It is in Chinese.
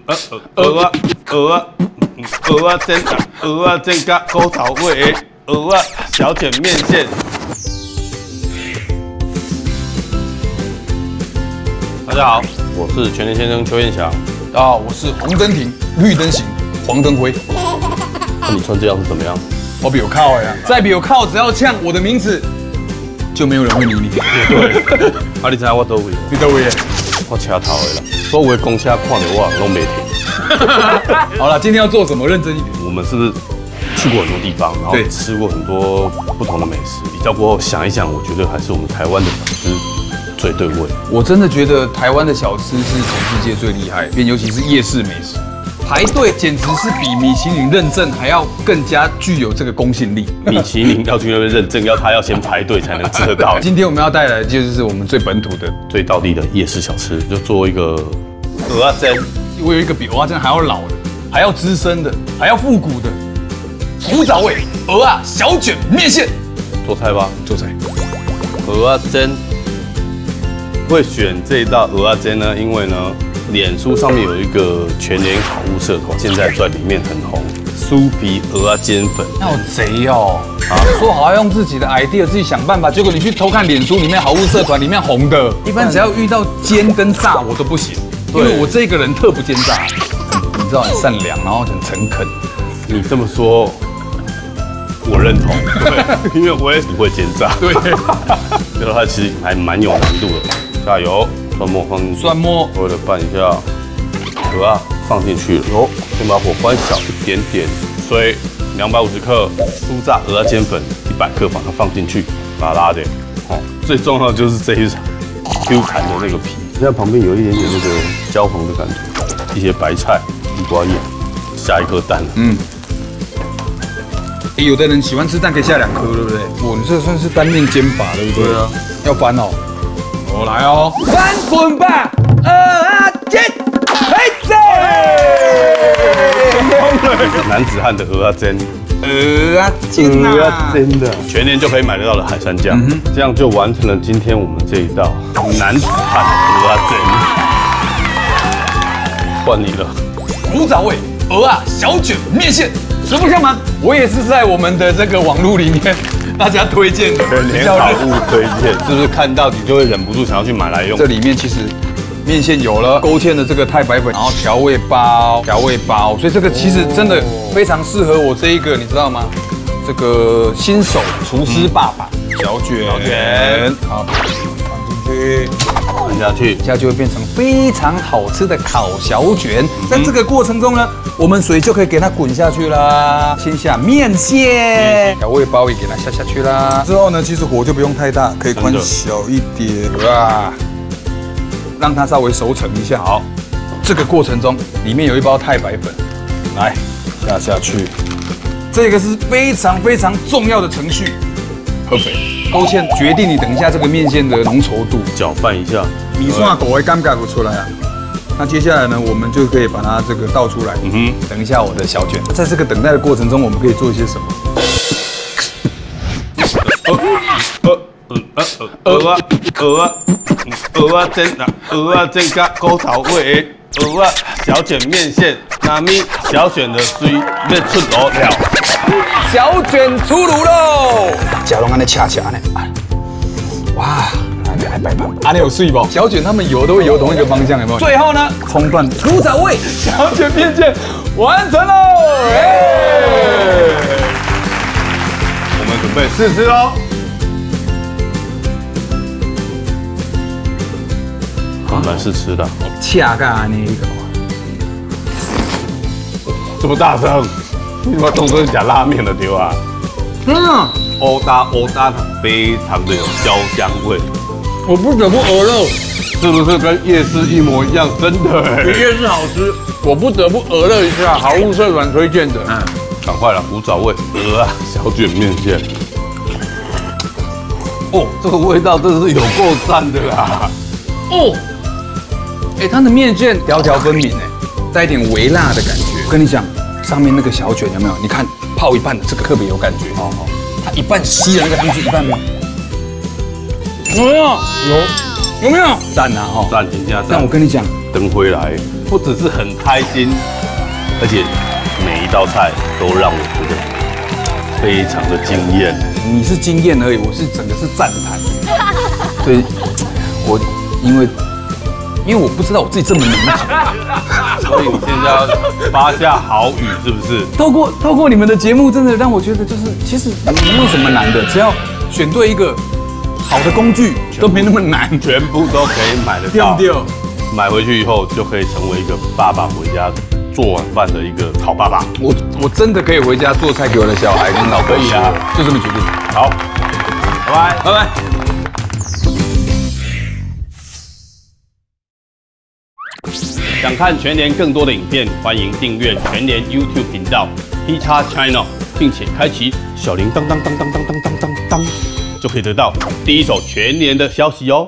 煎加勾炒味，小卷面线。大家好，我是全联先生邱彦祥。 大家好，我是红灯停，绿灯行，黄灯灰。 那你穿这样是怎么样？ 我比我靠呀！再比我靠，只要呛我的名字，就没有人会理你。 对，啊，你知我倒位？ 你到位耶？ 我车头的啦，所有的公车看到我拢没停。 好了，今天要做什么？认真一点。 我们是不是去过很多地方，然后吃过很多不同的美食？比较过后想一想，我觉得还是我们台湾的小吃最对味。 我真的觉得台湾的小吃是全世界最厉害，尤其是夜市美食。排队简直是比米其林认证还要更加具有这个公信力。 米其林要去那边认证，他要先排队才能吃得到。 今天我们要带来的就是我们最本土的、 最道地的夜市小吃，就做一个蚵仔煎。 我有一个比蚵仔煎还要老的、还要资深的、还要复古的古早味蚵仔小卷面线。 做菜吧， 做菜。 蚵仔煎会选这一道蚵仔煎呢，因为呢。脸书上面有一个全联好物社团，现在在里面很红，酥皮蚵仔煎粉。 那好贼哦！说好要用自己的 idea 自己想办法，结果你去偷看脸书里面好物社团里面红的，一般只要遇到煎跟炸我都不行，因为我这个人特不煎炸，你知道很善良，然后很诚恳。 你这么说，我认同，对，因为我也不会煎炸。对，觉得它其实还蛮有难度的。加油！蒜末放进去，蒜末微微的拌一下，蚵仔放进去了，先把火关小一点点，水250克，酥炸蚵仔煎粉100克，把它放进去，拉拉的，最重要的就是这一层 Q 弹的那个皮，现在旁边有一点点那个焦黄的感觉，一些白菜、地瓜叶，下一颗蛋， 有的人喜欢吃蛋可以下2颗，对不对？你这算是单面煎法，对不对？对啊，要翻哦。我来哦，翻滚吧，蚵仔煎，嘿子！ 男子汉的蚵仔煎， 蚵仔煎啊， 真的，全年就可以买得到的海山酱，这样就完成了今天我们这一道男子汉蚵仔煎。换你了， 古早味蚵仔小卷面线，实不相瞒，我也是在我们的这个网络里面。大家推荐的全好物推荐，是不是看到你就会忍不住想要去买来用？ 这里面其实面线有了，勾芡的这个太白粉，然后调味包，所以这个其实真的非常适合我这一个，你知道吗？这个新手厨师爸爸，小卷，好，放进去。 按下去， 这样就会变成非常好吃的烤小卷。在这个过程中呢，我们水就可以给它滚下去啦。先下面线，调味包也给它下去啦。之后呢，其实火就不用太大，可以关小一点啦，让它稍微熟成一下。好，这个过程中里面有一包太白粉，来下去。这个是非常非常重要的程序。合肥勾芡决定你等一下这个面线的浓稠度， 搅拌一下， 米线狗会尴尬不出来啊。那接下来呢，我们就可以把它这个倒出来。等一下我的小卷，在这个等待的过程中，我们可以做一些什么？ 蚵仔煎加勾炒味，蚵仔小卷面线，那咪小卷的水要出炉了。 小卷出炉喽！假龙安尼恰恰呢，哇，来摆盘，安尼有水不？小卷他们游都会游同一个方向，有没有？最后呢，葱段古早味小卷面线完成喽！ 我们准备试吃喽。好，来试吃的。 恰噶安尼一个， 这么大声。你怎么动作是讲拉面的对吧？欧搭它非常的有焦香味。 我不得不鹅肉， 是不是跟夜市一模一样？真的， 比夜市好吃。我不得不鹅肉一下，好物社团推荐的。 赶快了，古早味蚵仔小卷面线。这个味道真的是有够赞的啦！ 它的面线条条分明带一点微辣的感觉。我跟你讲。上面那个小卷有没有？你看泡一半的这个特别有感觉。它一半吸了那个汤汁，一半没有。有没有？有没有？赞啊！ 赞，评价赞。 但我跟你讲， 等回来不只是很开心，而且每一道菜都让我觉得非常的惊艳。 你是惊艳而已，我是整个是赞叹。所以，因为我不知道我自己这么能煮， 所以你现在要发下好语，是不是？ 透过你们的节目，真的让我觉得就是其实没有什么难的，只要选对一个好的工具，都没那么难， 全部都可以买得到。买回去以后就可以成为一个爸爸回家做晚饭的一个好爸爸。 我真的可以回家做菜给我的小孩跟老婆吃啊，就这么决定。 好，拜拜， 拜拜。 想看全联更多的影片，欢迎订阅全联 YouTube 频道 P-Char Channel， 并且开启小铃铛，就可以得到第一手全联的消息哦。